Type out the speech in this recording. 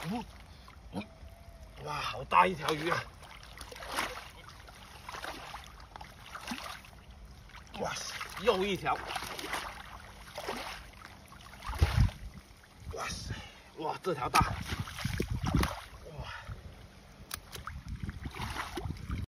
哇，好大一条鱼啊！哇塞，又一条！哇塞，哇，这条大！